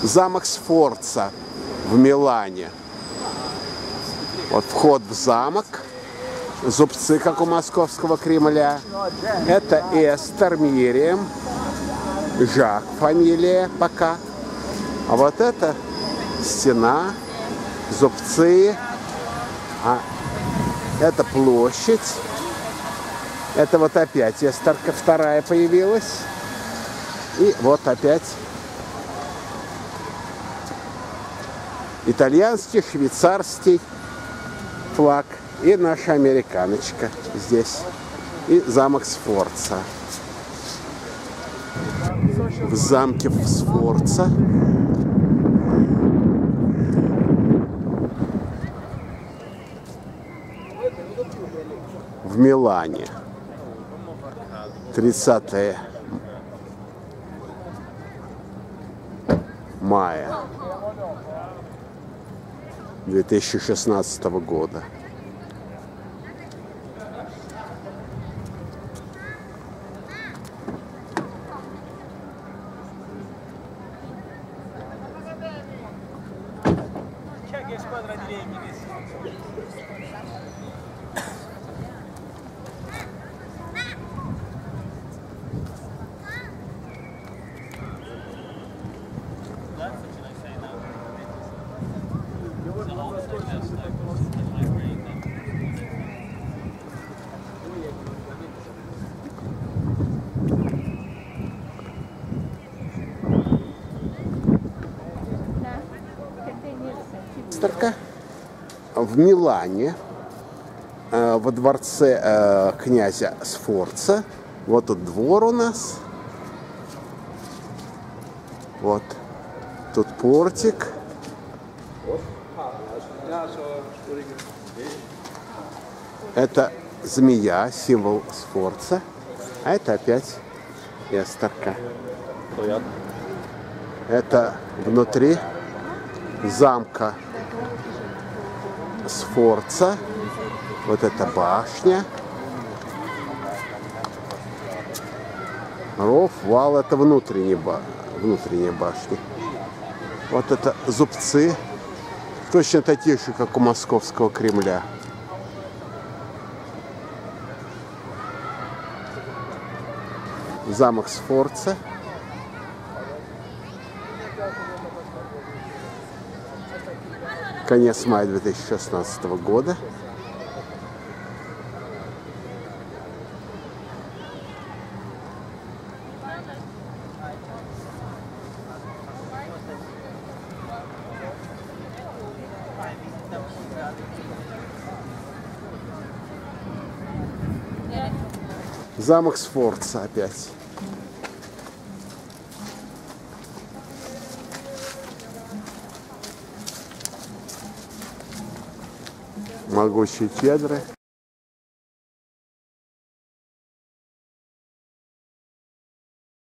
Замок Сфорца в Милане. Вот вход в замок. Зубцы, как у московского Кремля. Это Эстер Мирием. Жак фамилия пока. А вот это стена, зубцы. А это площадь. Это вот опять Эстерка вторая появилась. И вот опять итальянский, швейцарский флаг. И наша американочка здесь. И замок Сфорца. В замке Сфорца в Милане. 30 мая 2016 года. В Милане, во дворце князя Сфорца. Вот тут двор у нас. Вот тут портик. Это змея, символ Сфорца. А это опять Эстерка. Это внутри замка Сфорца. Вот эта башня. Ров, вал — это внутренняя башня. Вот это зубцы. Точно такие же, как у московского Кремля. Замок Сфорца. Конец мая 2016 года. Замок Сфорца опять. Могучие кедры.